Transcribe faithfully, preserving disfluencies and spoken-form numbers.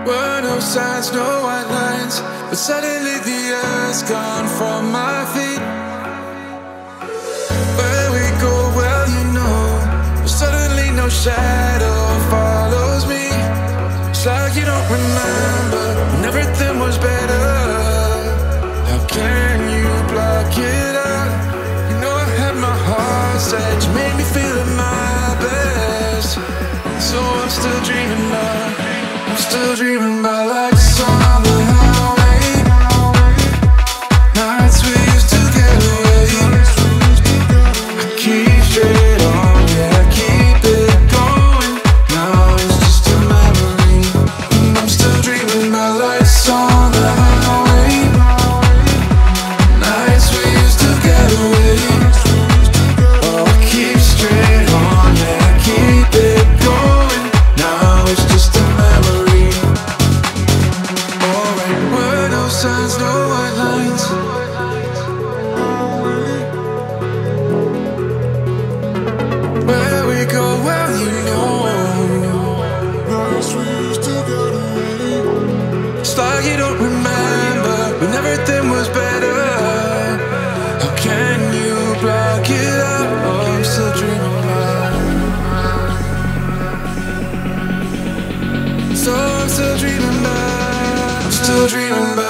Were no signs, no white lines, but suddenly the air's gone from my feet. Where we go, well you know, but suddenly no shadow follows me. It's like you don't remember when everything was better. How can you block it out? You know I had my heart set, you made me feel at my best. So I'm still dreaming about, I'm still dreaming about lights on the highway, nights we used to get away. I keep straight on, yeah, I keep it going. Now it's just a memory, and I'm still dreaming about lights on the highway, nights we used to get away. Oh, I keep straight on, yeah, I keep it going. Now it's just a memory. Alright, were no signs, no white lines. Where we go, well you know, it's like you don't remember when everything was better. How can you block it out? Oh, I'm still dreaming about, so I'm still dreaming about, I'm still dreaming about